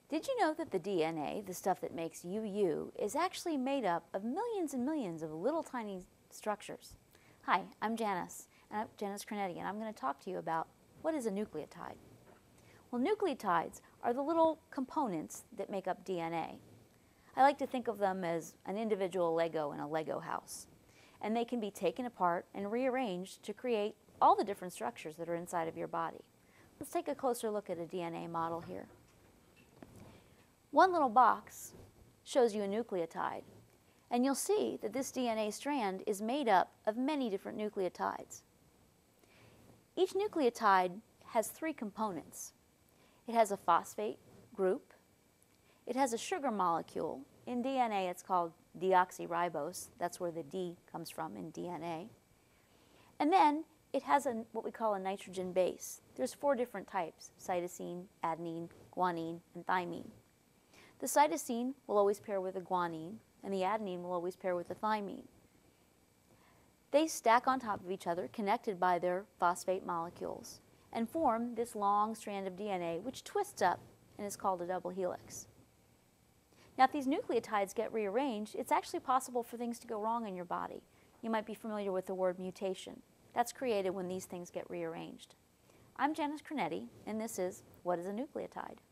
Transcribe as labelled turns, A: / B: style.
A: Did you know that the DNA, the stuff that makes you, is actually made up of millions and millions of little tiny structures? Hi, I'm Janice Creneti, and I'm going to talk to you about what is a nucleotide. Well, nucleotides are the little components that make up DNA. I like to think of them as an individual Lego in a Lego house. And they can be taken apart and rearranged to create all the different structures that are inside of your body. Let's take a closer look at a DNA model here. One little box shows you a nucleotide, and you'll see that this DNA strand is made up of many different nucleotides. Each nucleotide has three components. It has a phosphate group, it has a sugar molecule. In DNA it's called deoxyribose, that's where the D comes from in DNA. And then it has what we call a nitrogen base. There's four different types: cytosine, adenine, guanine, and thymine. The cytosine will always pair with a guanine, and the adenine will always pair with a thymine. They stack on top of each other, connected by their phosphate molecules, and form this long strand of DNA, which twists up and is called a double helix. Now, if these nucleotides get rearranged, it's actually possible for things to go wrong in your body. You might be familiar with the word mutation. That's created when these things get rearranged. I'm Janice Creneti, and this is What is a Nucleotide?